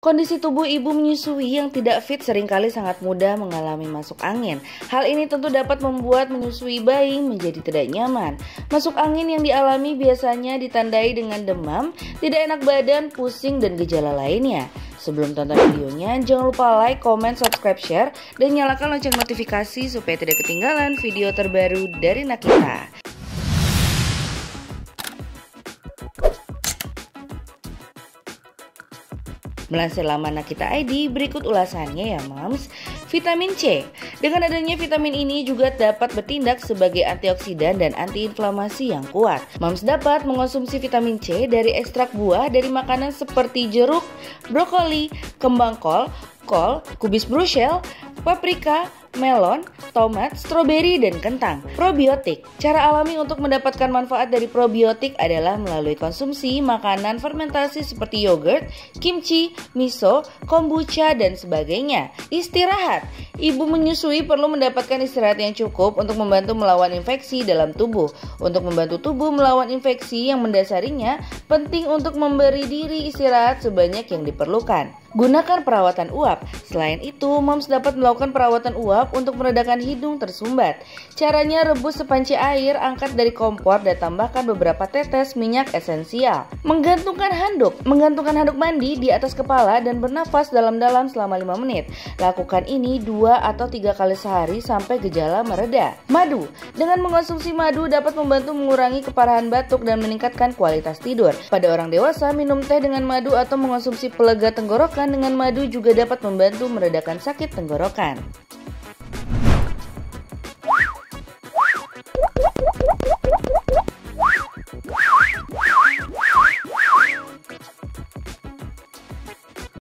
Kondisi tubuh ibu menyusui yang tidak fit seringkali sangat mudah mengalami masuk angin. Hal ini tentu dapat membuat menyusui bayi menjadi tidak nyaman. Masuk angin yang dialami biasanya ditandai dengan demam, tidak enak badan, pusing, dan gejala lainnya. Sebelum tonton videonya, jangan lupa like, comment, subscribe, share, dan nyalakan lonceng notifikasi supaya tidak ketinggalan video terbaru dari Nakita. Melansir laman Nakita ID, berikut ulasannya ya Moms. Vitamin C. Dengan adanya vitamin ini juga dapat bertindak sebagai antioksidan dan antiinflamasi yang kuat. Moms dapat mengonsumsi vitamin C dari ekstrak buah dari makanan seperti jeruk, brokoli, kembang kol, kubis Brussels, paprika, melon, tomat, stroberi, dan kentang. Probiotik. Cara alami untuk mendapatkan manfaat dari probiotik adalah melalui konsumsi makanan fermentasi seperti yogurt, kimchi, miso, kombucha, dan sebagainya. Istirahat. Ibu menyusui perlu mendapatkan istirahat yang cukup untuk membantu melawan infeksi dalam tubuh. Untuk membantu tubuh melawan infeksi yang mendasarinya, penting untuk memberi diri istirahat sebanyak yang diperlukan. Gunakan perawatan uap. Selain itu, Moms dapat melakukan perawatan uap untuk meredakan hidung tersumbat. Caranya rebus sepanci air, angkat dari kompor dan tambahkan beberapa tetes minyak esensial. Menggantungkan handuk. Menggantungkan handuk mandi di atas kepala dan bernafas dalam-dalam selama 5 menit. Lakukan ini 2 atau 3 kali sehari sampai gejala mereda. Madu. Dengan mengonsumsi madu dapat membantu mengurangi keparahan batuk dan meningkatkan kualitas tidur. Pada orang dewasa, minum teh dengan madu atau mengonsumsi pelega tenggorokan dengan madu juga dapat membantu meredakan sakit tenggorokan.